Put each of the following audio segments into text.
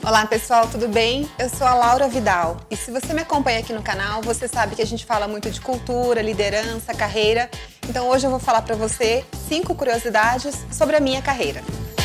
Olá pessoal, tudo bem? Eu sou a Laura Vidal e se você me acompanha aqui no canal, você sabe que a gente fala muito de cultura, liderança, carreira. Então hoje eu vou falar para você 5 curiosidades sobre a minha carreira.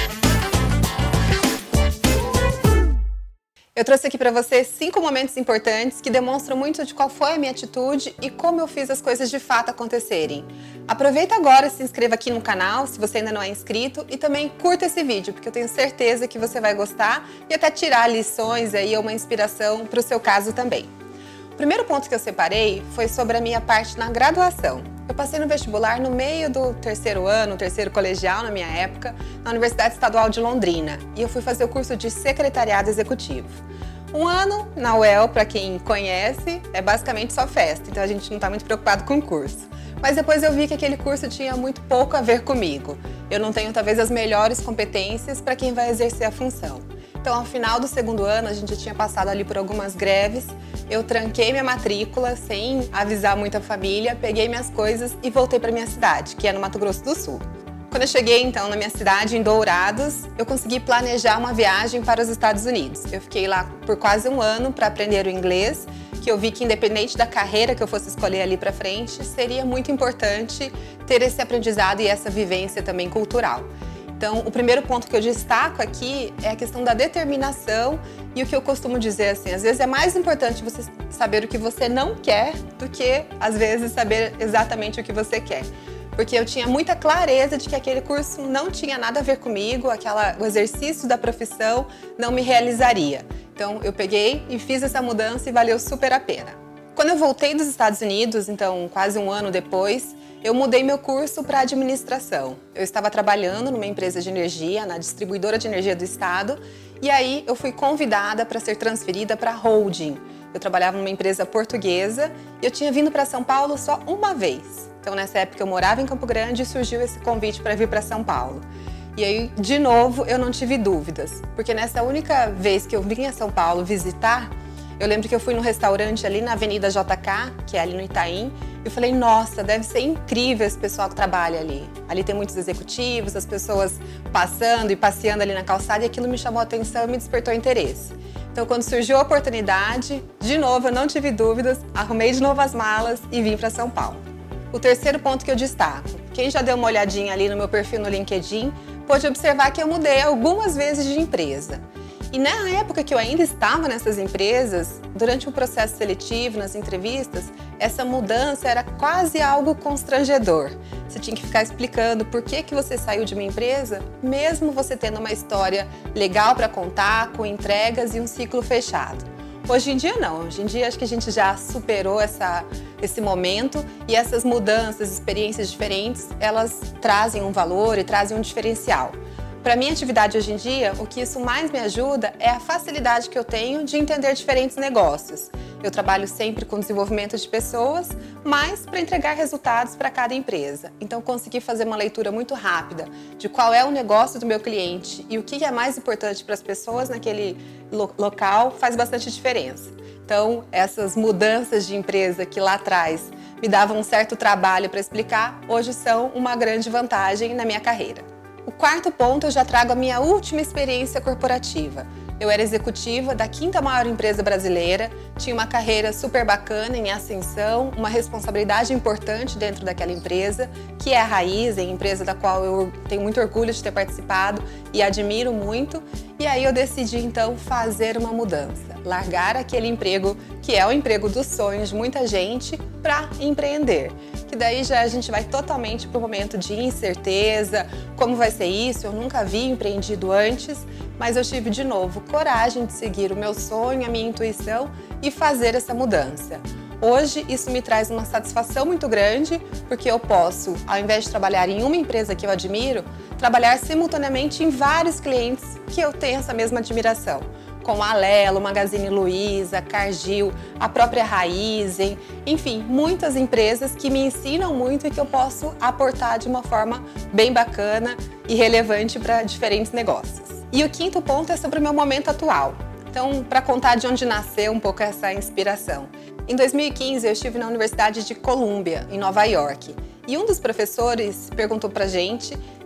Eu trouxe aqui para você 5 momentos importantes que demonstram muito de qual foi a minha atitude e como eu fiz as coisas de fato acontecerem. Aproveita agora e se inscreva aqui no canal, se você ainda não é inscrito, e também curta esse vídeo, porque eu tenho certeza que você vai gostar e até tirar lições aí ou uma inspiração para o seu caso também. O primeiro ponto que eu separei foi sobre a minha parte na graduação. Eu passei no vestibular no meio do terceiro ano, terceiro colegial na minha época, na Universidade Estadual de Londrina, e eu fui fazer o curso de secretariado executivo. Um ano na UEL, para quem conhece, é basicamente só festa, então a gente não está muito preocupado com o curso. Mas depois eu vi que aquele curso tinha muito pouco a ver comigo. Eu não tenho talvez as melhores competências para quem vai exercer a função. Então, ao final do segundo ano, a gente tinha passado ali por algumas greves, eu tranquei minha matrícula sem avisar muito a família, peguei minhas coisas e voltei para minha cidade, que é no Mato Grosso do Sul. Quando eu cheguei, então, na minha cidade, em Dourados, eu consegui planejar uma viagem para os Estados Unidos. Eu fiquei lá por quase um ano para aprender o inglês, que eu vi que independente da carreira que eu fosse escolher ali para frente, seria muito importante ter esse aprendizado e essa vivência também cultural. Então, o primeiro ponto que eu destaco aqui é a questão da determinação e o que eu costumo dizer assim, às vezes é mais importante você saber o que você não quer do que, às vezes, saber exatamente o que você quer. Porque eu tinha muita clareza de que aquele curso não tinha nada a ver comigo, o exercício da profissão não me realizaria. Então, eu peguei e fiz essa mudança e valeu super a pena. Quando eu voltei dos Estados Unidos, então quase um ano depois, eu mudei meu curso para administração. Eu estava trabalhando numa empresa de energia, na distribuidora de energia do estado, e aí eu fui convidada para ser transferida para a holding. Eu trabalhava numa empresa portuguesa e eu tinha vindo para São Paulo só uma vez. Então nessa época eu morava em Campo Grande e surgiu esse convite para vir para São Paulo. E aí, de novo, eu não tive dúvidas, porque nessa única vez que eu vim a São Paulo visitar, eu lembro que eu fui num restaurante ali na Avenida JK, que é ali no Itaim, e eu falei, nossa, deve ser incrível esse pessoal que trabalha ali. Ali tem muitos executivos, as pessoas passando e passeando ali na calçada, e aquilo me chamou a atenção e me despertou interesse. Então, quando surgiu a oportunidade, de novo, eu não tive dúvidas, arrumei de novo as malas e vim para São Paulo. O terceiro ponto que eu destaco, quem já deu uma olhadinha ali no meu perfil no LinkedIn, pôde observar que eu mudei algumas vezes de empresa. E na época que eu ainda estava nessas empresas, durante o processo seletivo, nas entrevistas, essa mudança era quase algo constrangedor. Você tinha que ficar explicando por que você saiu de uma empresa, mesmo você tendo uma história legal para contar, com entregas e um ciclo fechado. Hoje em dia não, hoje em dia acho que a gente já superou esse momento e essas mudanças, experiências diferentes, elas trazem um valor e trazem um diferencial. Para a minha atividade hoje em dia, o que isso mais me ajuda é a facilidade que eu tenho de entender diferentes negócios. Eu trabalho sempre com desenvolvimento de pessoas, mas para entregar resultados para cada empresa. Então, conseguir fazer uma leitura muito rápida de qual é o negócio do meu cliente e o que é mais importante para as pessoas naquele local faz bastante diferença. Então, essas mudanças de empresa que lá atrás me davam um certo trabalho para explicar, hoje são uma grande vantagem na minha carreira. O quarto ponto, eu já trago a minha última experiência corporativa. Eu era executiva da 5ª maior empresa brasileira, tinha uma carreira super bacana em ascensão, uma responsabilidade importante dentro daquela empresa, que é a Raízen, empresa da qual eu tenho muito orgulho de ter participado e admiro muito. E aí eu decidi então fazer uma mudança, largar aquele emprego que é o emprego dos sonhos de muita gente para empreender. Que daí já a gente vai totalmente para o momento de incerteza, como vai ser isso, eu nunca havia empreendido antes, mas eu tive de novo coragem de seguir o meu sonho, a minha intuição e fazer essa mudança. Hoje isso me traz uma satisfação muito grande, porque eu posso, ao invés de trabalhar em uma empresa que eu admiro, trabalhar simultaneamente em vários clientes que eu tenho essa mesma admiração. Como a Alelo, Magazine Luiza, Cargill, a própria Raízen, enfim, muitas empresas que me ensinam muito e que eu posso aportar de uma forma bem bacana e relevante para diferentes negócios. E o quinto ponto é sobre o meu momento atual. Então, para contar de onde nasceu um pouco essa inspiração. Em 2015, eu estive na Universidade de Columbia, em Nova York, e um dos professores perguntou pra gente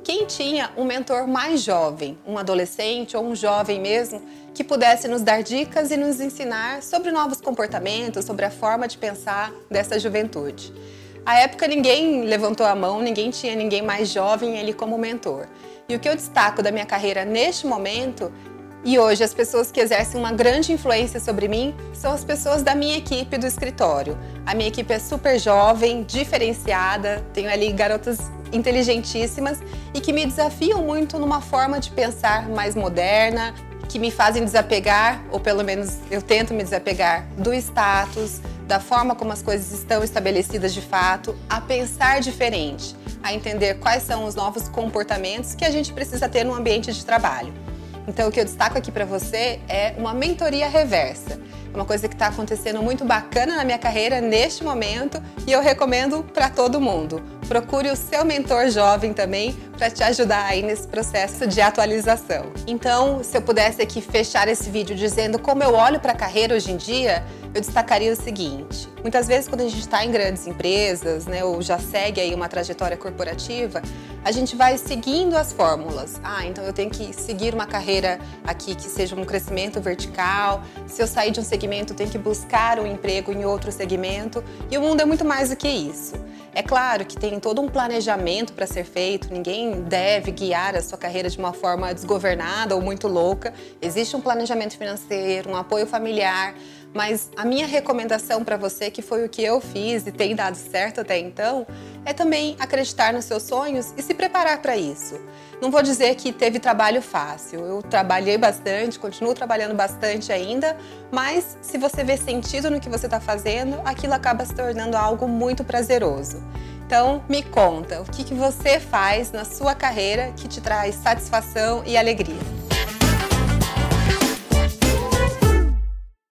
quem tinha um mentor mais jovem, um adolescente ou um jovem mesmo, que pudesse nos dar dicas e nos ensinar sobre novos comportamentos, sobre a forma de pensar dessa juventude. À época ninguém levantou a mão, ninguém tinha ninguém mais jovem ali como mentor. E o que eu destaco da minha carreira neste momento, e hoje as pessoas que exercem uma grande influência sobre mim, são as pessoas da minha equipe do escritório. A minha equipe é super jovem, diferenciada, tenho ali garotas inteligentíssimas e que me desafiam muito numa forma de pensar mais moderna, que me fazem desapegar, ou pelo menos eu tento me desapegar, do status, da forma como as coisas estão estabelecidas de fato, a pensar diferente, a entender quais são os novos comportamentos que a gente precisa ter no ambiente de trabalho. Então o que eu destaco aqui para você é uma mentoria reversa. É uma coisa que está acontecendo muito bacana na minha carreira neste momento e eu recomendo para todo mundo. Procure o seu mentor jovem também para te ajudar aí nesse processo de atualização. Então, se eu pudesse aqui fechar esse vídeo dizendo como eu olho para a carreira hoje em dia, eu destacaria o seguinte: muitas vezes quando a gente está em grandes empresas, né, ou já segue aí uma trajetória corporativa, a gente vai seguindo as fórmulas. Então eu tenho que seguir uma carreira aqui que seja um crescimento vertical. Se eu sair de um segmento, eu tenho que buscar um emprego em outro segmento. E o mundo é muito mais do que isso. É claro que tem todo um planejamento para ser feito, ninguém deve guiar a sua carreira de uma forma desgovernada ou muito louca. Existe um planejamento financeiro, um apoio familiar, mas a minha recomendação para você, que foi o que eu fiz e tem dado certo até então, é também acreditar nos seus sonhos e se preparar para isso. Não vou dizer que teve trabalho fácil, eu trabalhei bastante, continuo trabalhando bastante ainda, mas se você vê sentido no que você está fazendo, aquilo acaba se tornando algo muito prazeroso. Então, me conta, o que você faz na sua carreira que te traz satisfação e alegria?